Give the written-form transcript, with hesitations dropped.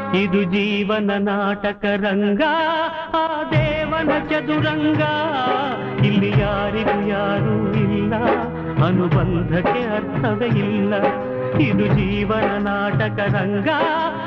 ಇದು ಜೀವನ ನಾಟಕ ರಂಗ, ಆ ದೇವನ ಚದುರಂಗ. ಇಲ್ಲಿ ಯಾರಿಗೂ ಯಾರೂ ಇಲ್ಲ, ಅನುಬಂಧಕ್ಕೆ ಅರ್ಥವೇ ಇಲ್ಲ. ಇದು ಜೀವನ ನಾಟಕ ರಂಗ.